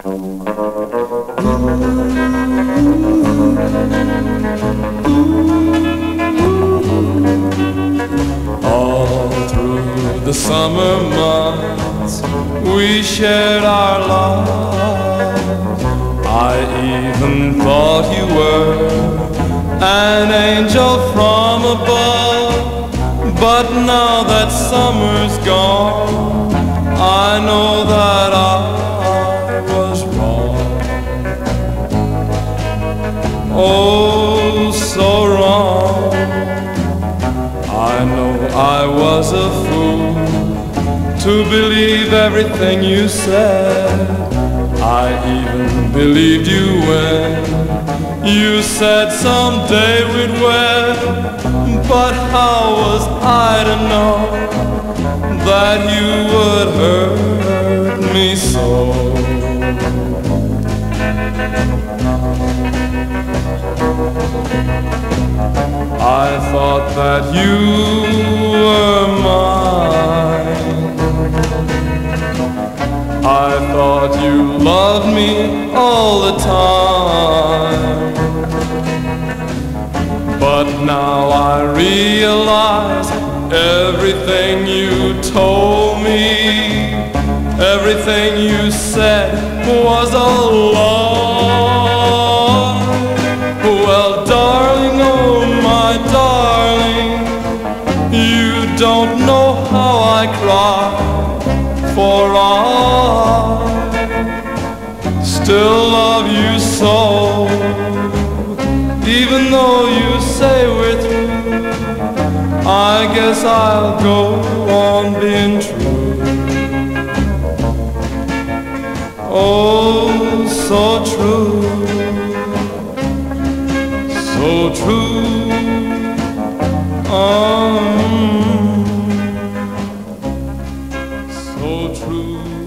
All through the summer months we shared our love. I even thought you were an angel from above. But now that summer's gone, I know that I was wrong. Oh, so wrong. I know I was a fool to believe everything you said. I even believed you when you said someday we'd wed. But how was I to know that you would hurt me so? I thought that you were mine. I thought you loved me all the time. But now I realize everything you told me, everything you said was a lie. Well, darling, oh my darling, you don't know how I cry, for I still love you so. Even though you say we're through, I guess I'll go on being true. Oh, so true, so true. So true.